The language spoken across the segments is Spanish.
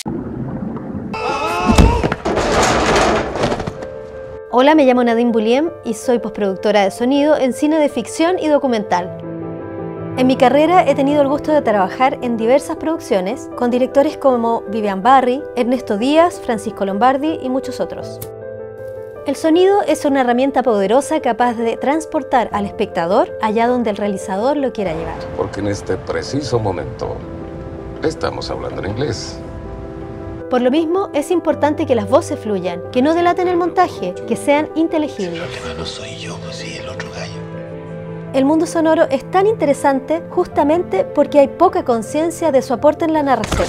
Hola, me llamo Nadine Buliem y soy postproductora de sonido en cine de ficción y documental. En mi carrera he tenido el gusto de trabajar en diversas producciones con directores como Vivian Barry, Ernesto Díaz, Francisco Lombardi y muchos otros. El sonido es una herramienta poderosa capaz de transportar al espectador allá donde el realizador lo quiera llevar. Porque en este preciso momento estamos hablando en inglés. Por lo mismo, es importante que las voces fluyan, que no delaten el montaje, que sean inteligibles. El problema no soy yo, pues sí, el otro gallo. El mundo sonoro es tan interesante justamente porque hay poca conciencia de su aporte en la narración.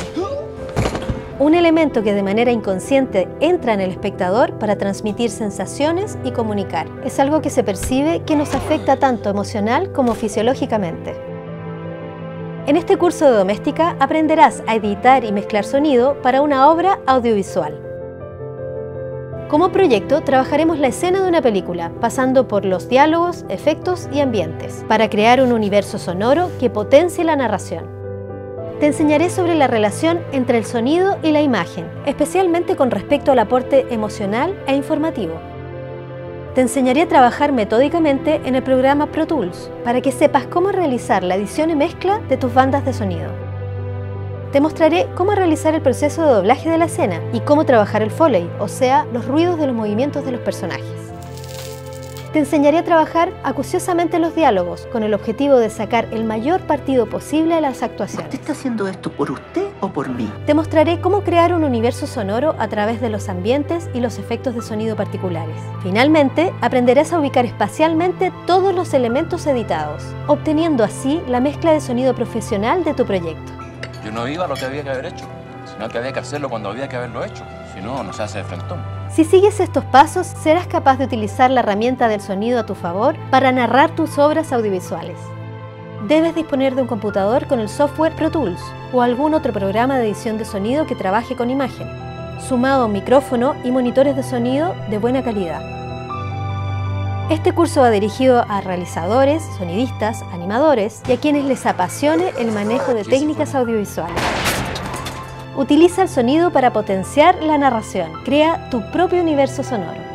Un elemento que de manera inconsciente entra en el espectador para transmitir sensaciones y comunicar. Es algo que se percibe que nos afecta tanto emocional como fisiológicamente. En este curso de doméstica aprenderás a editar y mezclar sonido para una obra audiovisual. Como proyecto trabajaremos la escena de una película, pasando por los diálogos, efectos y ambientes, para crear un universo sonoro que potencie la narración. Te enseñaré sobre la relación entre el sonido y la imagen, especialmente con respecto al aporte emocional e informativo. Te enseñaré a trabajar metódicamente en el programa Pro Tools para que sepas cómo realizar la edición y mezcla de tus bandas de sonido. Te mostraré cómo realizar el proceso de doblaje de la escena y cómo trabajar el Foley, o sea, los ruidos de los movimientos de los personajes. Te enseñaré a trabajar acuciosamente los diálogos con el objetivo de sacar el mayor partido posible a las actuaciones. ¿Usted está haciendo esto por usted o por mí? Te mostraré cómo crear un universo sonoro a través de los ambientes y los efectos de sonido particulares. Finalmente, aprenderás a ubicar espacialmente todos los elementos editados, obteniendo así la mezcla de sonido profesional de tu proyecto. Yo no iba a lo que había que haber hecho, sino que había que hacerlo cuando había que haberlo hecho. Si no, no se hace de frentón. Si sigues estos pasos, serás capaz de utilizar la herramienta del sonido a tu favor para narrar tus obras audiovisuales. Debes disponer de un computador con el software Pro Tools o algún otro programa de edición de sonido que trabaje con imagen, sumado a un micrófono y monitores de sonido de buena calidad. Este curso va dirigido a realizadores, sonidistas, animadores y a quienes les apasione el manejo de técnicas audiovisuales. Utiliza el sonido para potenciar la narración. Crea tu propio universo sonoro.